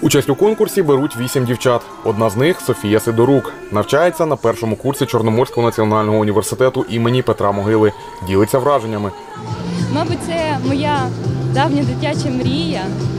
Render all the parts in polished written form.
Участь у конкурсі беруть 8 дівчат. Одна з них – Софія Сидорук. Навчається на першому курсі Чорноморського національного університету імені Петра Могили. Ділиться враженнями. Мабуть, це моя давня дитяча мрія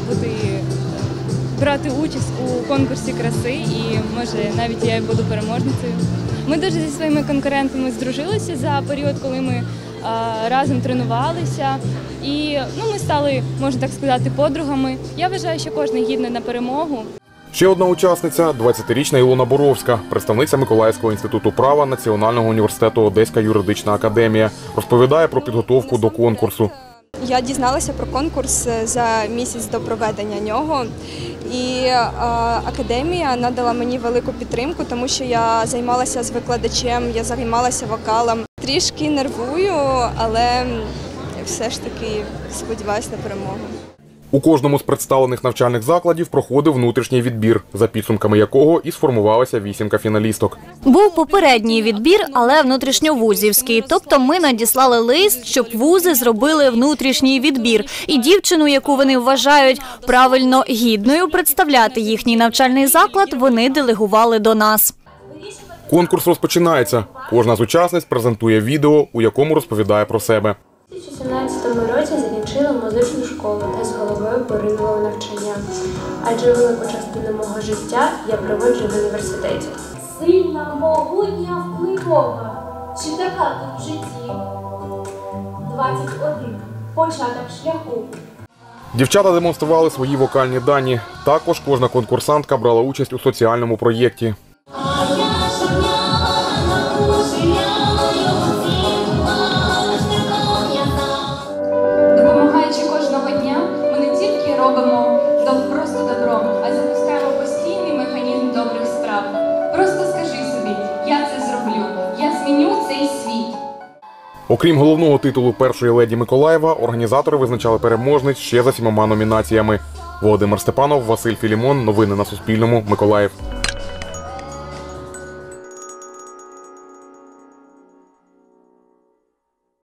брати участь у конкурсі краси і, може, навіть я буду переможницею. Ми дуже зі своїми конкурентами здружилися за період, коли ми разом тренувалися. І ми стали, можна так сказати, подругами. Я вважаю, що кожен гідний на перемогу. Ще одна учасниця – 20-річна Ілона Боровська, представниця Миколаївського інституту права Національного університету Одеська юридична академія. Розповідає про підготовку до конкурсу. Я дізналася про конкурс за місяць до проведення нього. І академія надала мені велику підтримку, тому що я займалася з викладачем, я займалася вокалом. Трішки нервую, але все ж таки сподіваюся на перемогу. У кожному з представлених навчальних закладів проходив внутрішній відбір, за підсумками якого і сформувалася 8 фіналісток. Був попередній відбір, але внутрішньовузівський. Тобто ми надіслали лист, щоб вузи зробили внутрішній відбір. І дівчину, яку вони вважають правильно гідною представляти їхній навчальний заклад, вони делегували до нас. Конкурс розпочинається. Кожна з учасниць презентує відео, у якому розповідає про себе. У 2017 році закінчила музичну школу та з головою поринула у навчання. Адже велику частину мого життя я проводжу в університеті. Сильна, могутня, впливова. Чи така ти в житті? 21. Початок шляху. Дівчата демонстрували свої вокальні дані. Також кожна конкурсантка брала участь у соціальному проєкті. Допомагаючи кожного дня, ми не тільки робимо просто добро, а й запускаємо постійний механізм добрих справ. Просто скажи собі, я це зроблю, я зміню цей світ. Окрім головного титулу першої леді Миколаєва, організатори визначали переможниць ще за 7 номінаціями. Володимир Степанов, Василь Філімон. Новини на Суспільному. Миколаїв.